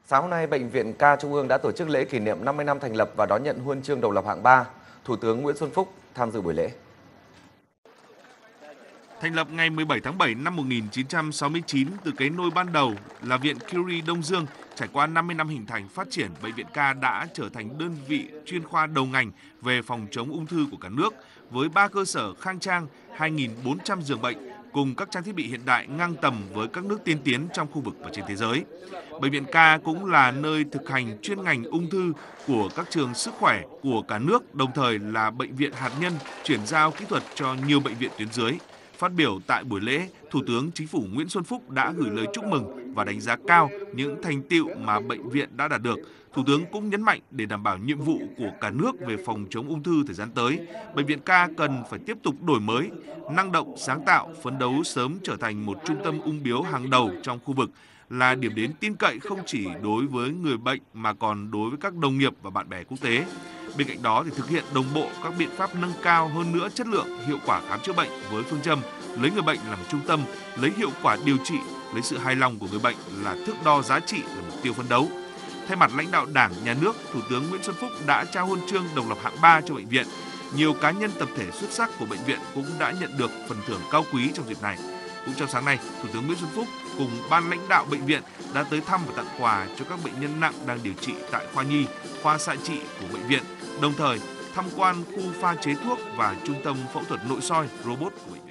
Sáng hôm nay, Bệnh viện Ca Trung ương đã tổ chức lễ kỷ niệm 50 năm thành lập và đón nhận huân chương độc lập hạng 3. Thủ tướng Nguyễn Xuân Phúc tham dự buổi lễ. Thành lập ngày 17 tháng 7 năm 1969 từ cái nôi ban đầu là Viện Curie Đông Dương, trải qua 50 năm hình thành phát triển, Bệnh viện Ca đã trở thành đơn vị chuyên khoa đầu ngành về phòng chống ung thư của cả nước, với 3 cơ sở khang trang, 2.400 giường bệnh, cùng các trang thiết bị hiện đại ngang tầm với các nước tiên tiến trong khu vực và trên thế giới. Bệnh viện Ca cũng là nơi thực hành chuyên ngành ung thư của các trường sức khỏe của cả nước, đồng thời là bệnh viện hạt nhân chuyển giao kỹ thuật cho nhiều bệnh viện tuyến dưới. Phát biểu tại buổi lễ, Thủ tướng Chính phủ Nguyễn Xuân Phúc đã gửi lời chúc mừng và đánh giá cao những thành tựu mà bệnh viện đã đạt được. Thủ tướng cũng nhấn mạnh để đảm bảo nhiệm vụ của cả nước về phòng chống ung thư thời gian tới, Bệnh viện Ca cần phải tiếp tục đổi mới, năng động, sáng tạo, phấn đấu sớm trở thành một trung tâm ung bướu hàng đầu trong khu vực, là điểm đến tin cậy không chỉ đối với người bệnh mà còn đối với các đồng nghiệp và bạn bè quốc tế. Bên cạnh đó thì thực hiện đồng bộ các biện pháp nâng cao hơn nữa chất lượng, hiệu quả khám chữa bệnh với phương châm lấy người bệnh làm trung tâm, lấy hiệu quả điều trị, lấy sự hài lòng của người bệnh là thước đo giá trị là mục tiêu phấn đấu. Thay mặt lãnh đạo Đảng, Nhà nước, Thủ tướng Nguyễn Xuân Phúc đã trao huân chương độc lập hạng 3 cho bệnh viện. Nhiều cá nhân tập thể xuất sắc của bệnh viện cũng đã nhận được phần thưởng cao quý trong dịp này. Cũng trong sáng nay, Thủ tướng Nguyễn Xuân Phúc cùng ban lãnh đạo bệnh viện đã tới thăm và tặng quà cho các bệnh nhân nặng đang điều trị tại khoa nhi, khoa xạ trị của bệnh viện, đồng thời tham quan khu pha chế thuốc và trung tâm phẫu thuật nội soi robot của bệnh viện.